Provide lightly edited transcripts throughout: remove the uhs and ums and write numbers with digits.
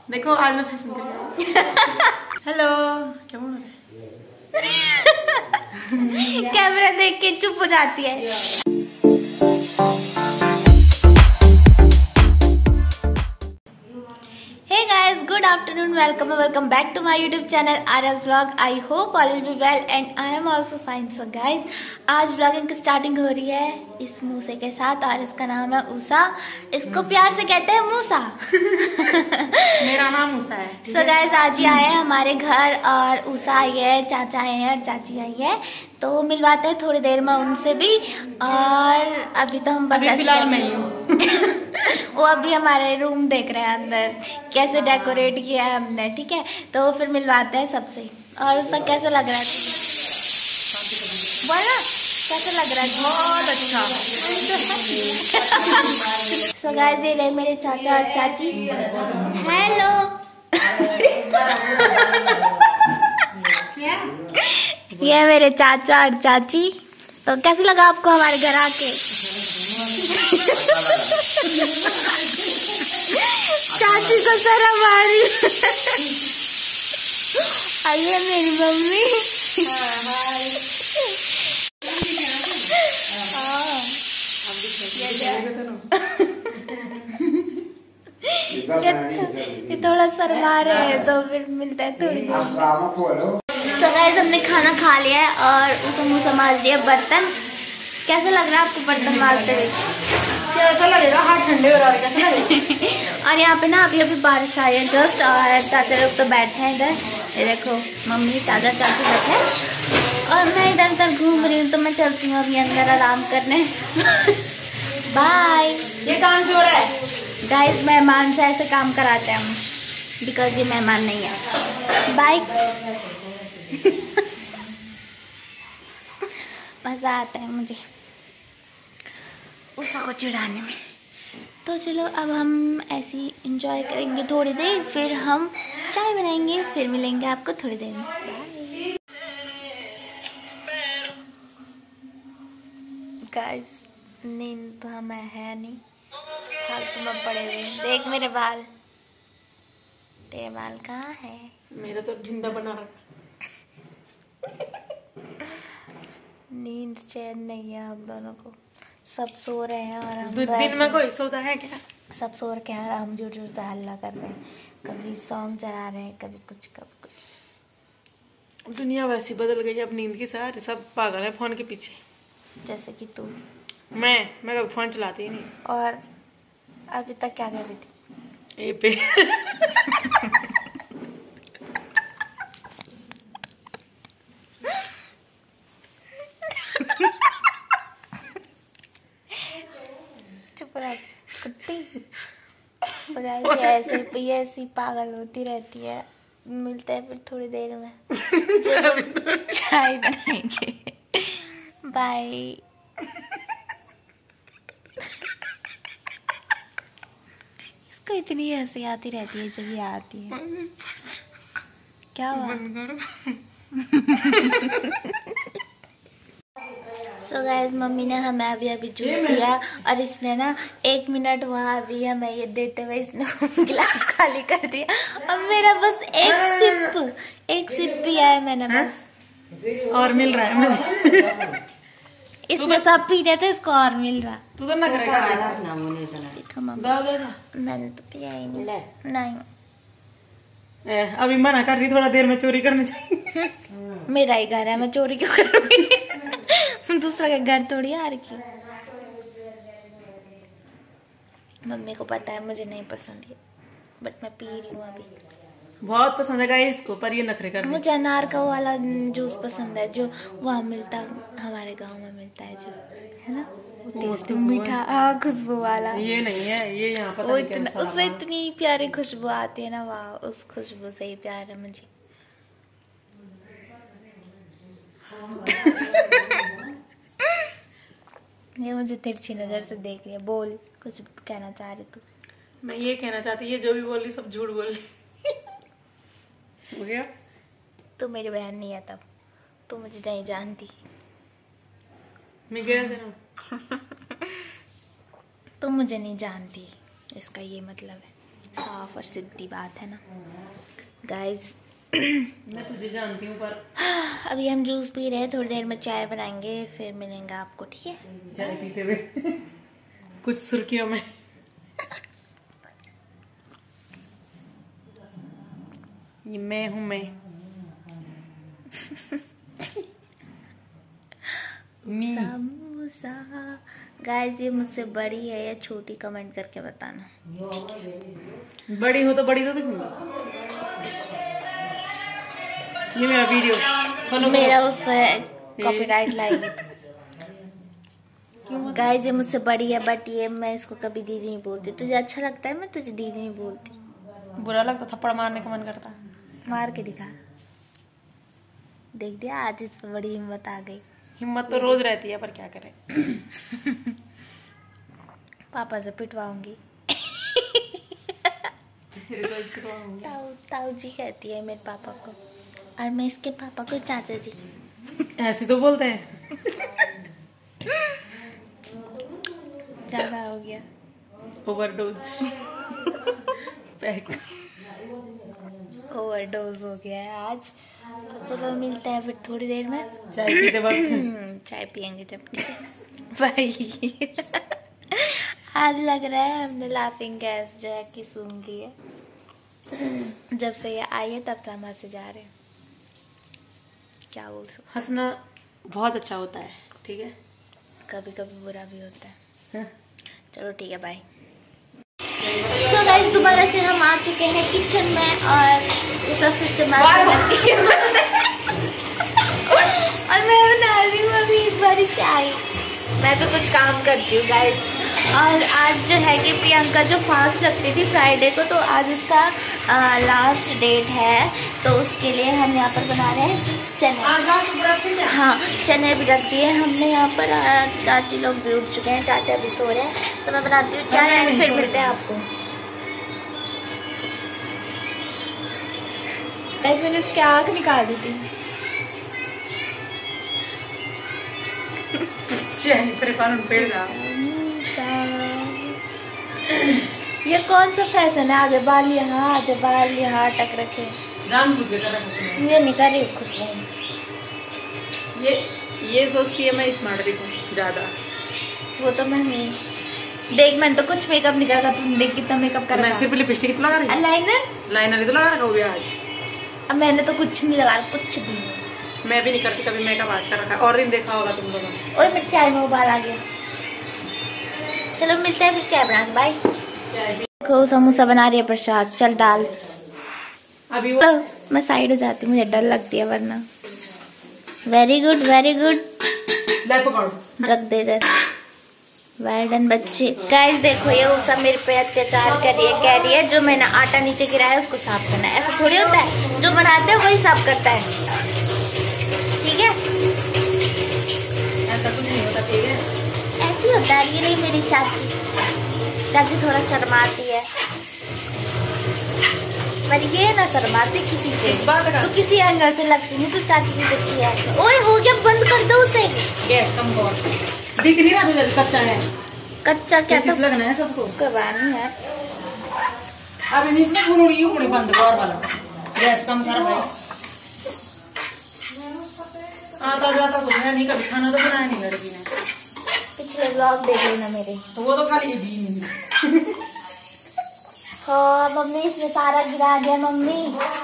देखो आज मैं फैशन कर रही हूँ। हेलो, क्या बोल रहे हैं? कैमरा देख के चुप हो जाती है। Hey guys, good afternoon, welcome back to my YouTube channel Arya's Vlog. I hope all will be well and I am also fine. So guys, आज vlogging की स्टार्टिंग हो रही है इस मूसे के साथ और इसका नाम है उषा। इसको प्यार से कहते हैं मूसा। मेरा नाम उषा है। So guys, आज ही आए हैं हमारे घर और उषा आई है, चाचा आए हैं और चाची आई है, तो मिलवाते हैं थोड़ी देर में उनसे भी। और अभी तो हम बस फिलहाल मैं ही हूँ। वो अभी हमारे रूम देख रहे हैं अंदर कैसे डेकोरेट किया है हमने, ठीक है, तो फिर मिलवाते हैं सबसे। और उसका कैसा लग रहा है बोला, कैसा लग रहा है? बहुत अच्छा। सो गाइस, ये रहे मेरे चाचा और चाची। हेलो। ये मेरे चाचा और चाची। तो कैसे लगा आपको हमारे घर आके? चाची को शर्म आ रही। आइए मेरी मम्मी। ये थोड़ा शर्मा रहे हैं तो फिर मिलता है थोड़ी देर। तो गाइस, हमने खाना खा लिया है और उसको मुंह से मार दिया बर्तन। कैसा लग रहा है आपको बर्तन मारते हुए? कैसा लगेगा? हाथ ठंडे हो रहा है, कैसा लगेगा? और यहाँ पे ना अभी बारिश आई है जस्ट, और चाचा लोग तो बैठे हैं इधर। ये देखो मम्मी चाचा चाची बैठे हैं और मैं इधर उधर घूम रही हूँ। तो मैं चलती हूँ अभी अंदर आराम करने। बाय। ये काम से हो रहा है गाइस, मेहमान से ऐसे काम कराते हैं हम, बिकॉज ये मेहमान नहीं है। बाय। मजा आता है मुझे उषा को चिढ़ाने में। तो चलो अब हम ऐसे ही इंजॉय करेंगे थोड़ी देर, फिर हम चाय बनाएंगे, फिर मिलेंगे आपको थोड़ी देर में। गाइस, नींद तो हमें है नहीं, फालतू में पड़े हुए। देख मेरे बाल, तेरे बाल कहाँ है? मेरा तो ढिंडा बना रखा। नींद चैन नहीं है हम दोनों को। सब सो रहे हैं और हम दिन में कोई सोता है क्या? सब सो रखे हैं और हम जोर जोर से हल्ला कर रहे हैं। कभी सॉन्ग चला रहे हैं, कभी कुछ कभी कुछ। दुनिया वैसी बदल गई अब, नींद के सारे सब पागल है फोन के पीछे। जैसे कि तू। मैं कभी फोन चलाती ही नहीं। और अभी तक क्या कर रही थी? ए पे। चुप रह कुत्ती। ऐसी पागल होती रहती है। मिलते हैं फिर थोड़ी देर में जब चाय बनाएंगे। बाय। इसको इतनी हंसी आती रहती है जब ये आती है। क्या हुआ? सो गाइस, मम्मी ने हमें अभी जूस दिया और इसने ना 1 मिनट हुआ अभी हमें ये देते हुए इसने गिलास खाली कर दिया। अब मेरा बस एक सिप पिया है मैंने बस। और मिल रहा है मुझे। इसमें सब पी रहे थे, इसको और मिल रहा। तू तो ना करेगा। देखो मम्मी, मैंने तो पिया ही नहीं। अभी मना कर रही, थोड़ा देर में चोरी करनी चाहिए। मेरा ही घर है, मैं चोरी क्यों करूँगी? दूसरा का घर थोड़ी आ रखी। मम्मी को पता है मुझे नहीं पसंद है, बट मैं पी रही हूँ अभी। बहुत पसंद है गाइस इसको, पर ये नखरे कर। मुझे अनार का वाला जूस पसंद है जो वहाँ मिलता, हमारे गांव में मिलता है, जो है ना टेस्ट मीठा, खुशबू वाला। ये नहीं है, ये यहाँ पर वो इतना, उससे इतनी प्यारी खुशबू आती है ना, वाह, उस खुशबू से ही प्यार है मुझे। ये मुझे तिरछी नजर से देख लिया। बोल, कुछ कहना चाह रही तू? मैं ये कहना चाहती, ये जो भी बोल रही सब झूठ बोल रही। हो गया? तू मेरी बहन नहीं है तब, तू मुझे नहीं जानती। मैं कह देना। तुम मुझे नहीं जानती, इसका ये मतलब है। साफ और सीधी बात है ना गाइस। मैं तुझे जानती हूँ पर अभी हम जूस पी रहे हैं, थोड़ी देर में चाय बनाएंगे, फिर मिलेंगे आपको, ठीक है? चाय पीते हुए कुछ सुर्खियों में। ये मैं हूँ मैं। समोसा। गाइस ये मुझसे बड़ी है या छोटी, कमेंट करके बताना। बड़ी हो तो बड़ी तो दिखूंगी। ये मेरा वीडियो फॉलो मेरा उस पर कॉपीराइट लाएगी। गाइस ये मुझसे बड़ी है, बट ये मैं इसको कभी दीदी नहीं बोलती। तुझे अच्छा लगता है मैं तुझे दीदी नहीं बोलती? बुरा लगता, थप्पड़ मारने का मन करता। मार के दिखा। देख दिया, आज इस पर बड़ी हिम्मत आ गई। हिम्मत तो रोज रहती है पर क्या करें। पापा से पिटवाऊंगी। ताऊ जी कहती है मेरे पापा को, और मैं इसके पापा को चाचा जी। ऐसे तो बोलते हैं। ज्यादा हो गया। ओवरडोज। ओवरडोज हो गया है आज। तो चलो मिलते हैं फिर थोड़ी देर में चाय पीते वक्त। चाय पियेंगे जब, ठीक है भाई। आज लग रहा है हमने लाफिंग गैस जो है कि सूंघ ली है। जब से ये आई है तब से हम हंसे जा रहे हैं। क्या बोल सकते, हंसना बहुत अच्छा होता है, ठीक है? कभी कभी बुरा भी होता है। हाँ? चलो ठीक है, बाय। सो गाइस दोबारा से हम आ चुके हैं किचन में और सब इस्तेमाल और मैं बना रही हूँ अभी इस बारी चाय। मैं तो कुछ काम करती हूँ गाइस। और आज जो है कि प्रियंका जो फास्ट रखती थी फ्राइडे को, तो आज इसका लास्ट डेट है, तो उसके लिए हम यहाँ पर बना रहे हैं चने। हाँ चने भी रख दिए हमने यहाँ पर। चाची लोग भी उठ चुके हैं, चाचा भी सो रहे हैं, तो मैं बनाती हूँ चाय और फिर मिलते हैं आपको। ऐसे में इसकी आँख निकाल दी थी। ये कौन सा फैशन है, आधे बाल यहाँ आधे बाल यहाँ अटक रखे। ये नहीं कर रही खुद में। ये सोचती है मैं स्मार्ट दिखूं ज्यादा। वो तो मैं हूँ। देख मैंने तो कुछ मेकअप नहीं करा, तुम देख कितना मेकअप करा। मैं सिर्फ लिपस्टिक तो लगा रही हूं। लाइनर ही तो लगा रखा हूँ आज। अब मैंने तो कुछ नहीं लगा, कुछ भी। मैं भी नहीं करती कभी मेकअप, आज कर रखा है। और दिन देखा होगा तुम लोगों ने। ओए मेरी चाय में उबाल आ गया। चलो मिलते हैं फिर चाय बना के, बाय। देखो समोसा बना रही है प्रसाद, चल डाल। अभी तो मैं साइड हो जाती हूँ, मुझे डर लगती है वरना। Very good very good. रख दे इधर। वेल डन बच्चे। गाइस देखो ये उषा मेरे पे अत्याचार कर रही है, कह रही है जो मैंने आटा नीचे गिराया है उसको साफ करना है। ऐसा थोड़ी होता है, जो बनाते हैं वही साफ करता है, ठीक है? ऐसा कुछ नहीं होता, ठीक है? ऐसी होता है। ये रही मेरी चाची। चाची थोड़ा शर्माती है, पर ये ना शर्माती किसी से। तो किसी एंगल से लगती नहीं, तो चाची की बच्ची है। ओए हो गया, बंद कर दो उसे। गैस कम कर। दिख नहीं रहा तुझे कच्चा है? कच्चा क्या तो लगना है सबको। करवानी है। अब इसमें बंद कर वाला। गैस कम कर भाई। आता जाता कुछ है नहीं, कभी खाना तो बनाया नहीं लड़की ने। पिछले ब्लॉग देख लेना मेरे। तो वो तो खाली भी नहीं। हाँ मम्मी इसने सारा गिरा दिया मम्मी।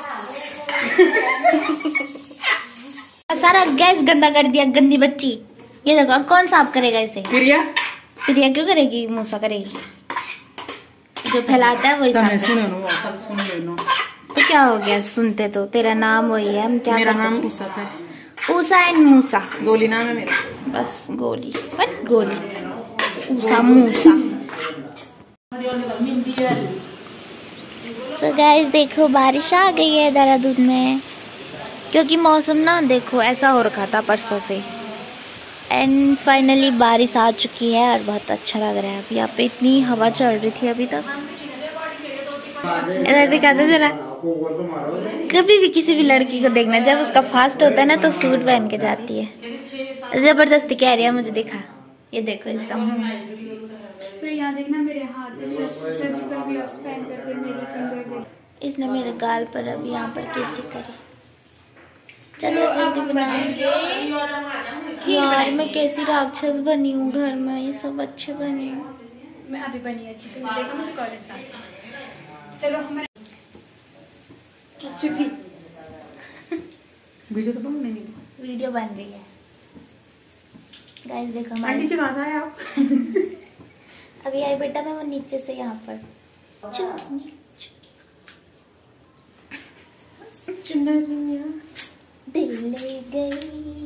सारा गैस गंदा कर दिया, गंदी बच्ची। ये देखो कौन साफ करेगा इसे? प्रिया क्यों करेगी? मूसा करेगी। जो फैलाता है वही साफ। सुन लो। तो क्या हो गया, सुनते तो। तेरा नाम वही है, हम क्या मेरा कर नाम सकते? उषा है। उषा एंड मूसा। गोली नाम है मेरा। बस गोली, बट गोली। उषा मूसा। तो गाइस देखो बारिश आ गई है देहरादून में, क्योंकि मौसम ना देखो ऐसा हो रखा था परसों से। एंड फाइनली बारिश आ चुकी है और बहुत अच्छा लग रहा है। अभी यहाँ पे इतनी हवा चल रही थी अभी तक। इधर दिखाते जरा। कभी भी किसी भी लड़की को देखना, जब उसका फास्ट होता है ना तो सूट पहन के जाती है। जबरदस्ती कह रही है मुझे दिखा। ये देखो इसका मुंह। फिर यहाँ यहाँ देखना मेरे हाथ में सर्जिकल ग्लव्स पहन करके मेरी फिंगर देख। इसने मेरे गाल पर अभी यहाँ पर किसी करी। चलो जल्दी बनाएंगे। यार मैं कैसी राक्षस बनी हूँ घर में, ये सब अच्छे बने हूँ। मैं अभी बनी अच्छी, तुमने देखा मुझे कॉलेज साथ। चलो हमारे चुपी वीडियो तो बन नहीं, वीडियो बन रही है गाइस। देखो आंटी से कहाँ से आए आप? अभी आई बेटा मैं वो नीचे से यहाँ पर दिल ले गई।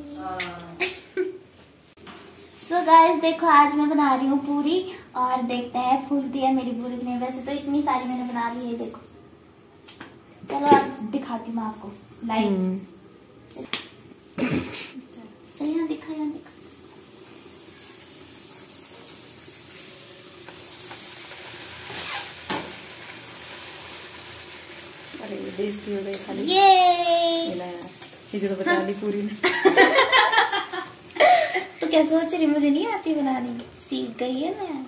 सो गाइस देखो आज मैं बना रही हूँ पूरी और देखते हैं फूलती है मेरी पूरी में। वैसे तो इतनी सारी मैंने बना ली है, देखो। चलो अब दिखाती हूँ आपको लाइव। चलो यहाँ दिखा, यहाँ दिखा। अरे बेइज्जती हो गई खाली। ये तो बचा ली पूरी ने। तो क्या सोच रही, मुझे नहीं आती बनानी, सीख गई है मैं।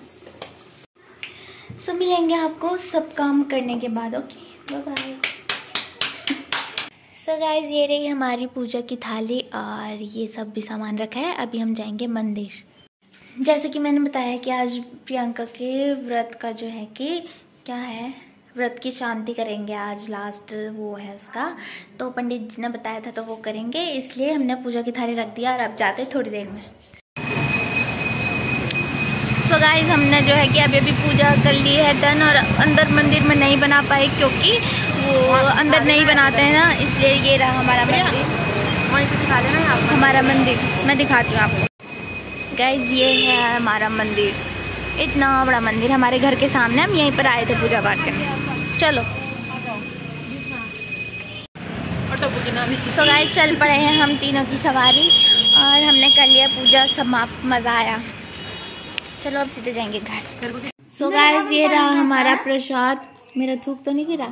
सो मिलेंगे आपको सब काम करने के बाद। Okay bye bye. So guys ये रही हमारी पूजा की थाली और ये सब भी सामान रखा है। अभी हम जाएंगे मंदिर। जैसे कि मैंने बताया कि आज प्रियंका के व्रत का जो है कि क्या है, व्रत की शांति करेंगे आज, लास्ट वो है उसका। तो पंडित जी ने बताया था तो वो करेंगे, इसलिए हमने पूजा की थाली रख दिया और अब जाते थोड़ी देर में। सो गाइस हमने जो है कि अभी पूजा कर ली है डन, और अंदर मंदिर में नहीं बना पाए क्योंकि वो अंदर नहीं बनाते हैं ना, इसलिए ये रहा हमारा मंदिर। दिखा देना हमारा मंदिर, मैं दिखाती हूँ आपको। गाइस ये है हमारा मंदिर, इतना बड़ा मंदिर हमारे घर के सामने। हम यहीं पर आए थे पूजा पाठ करने। चलो सो गाइस चल पड़े हैं हम तीनों की सवारी और हमने कर लिया पूजा समाप्त। मजा आया। चलो अब सीधे जाएंगे घर। सो गाइस ये रहा हमारा प्रसाद। मेरा थूक तो नहीं गिरा?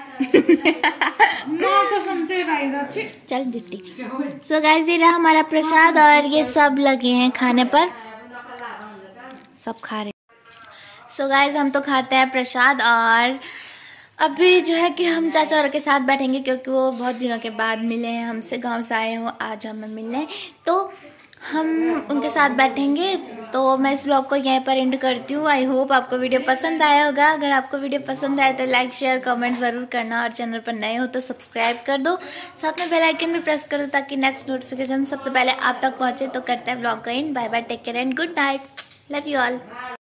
चल जुट्टी। सो गाइस ये रहा हमारा प्रसाद और ये सब लगे हैं खाने पर, सब खा रहे हैं। सो गाइस हम तो खाते हैं प्रसाद और अभी जो है कि हम चाचा और के साथ बैठेंगे क्योंकि वो बहुत दिनों के बाद मिले हैं हमसे, गांव से आए हो आज हमें मिलने, तो हम उनके साथ बैठेंगे। तो मैं इस ब्लॉग को यहीं पर एंड करती हूँ। आई होप आपको वीडियो पसंद आया होगा। अगर आपको वीडियो पसंद आए तो लाइक शेयर कमेंट जरूर करना और चैनल पर नए हो तो सब्सक्राइब कर दो, साथ में बेल आइकन भी प्रेस कर दो ताकि नेक्स्ट नोटिफिकेशन सबसे पहले आप तक पहुंचे। तो करते हैं ब्लॉग का end. Bye bye, take care and good night, love you all.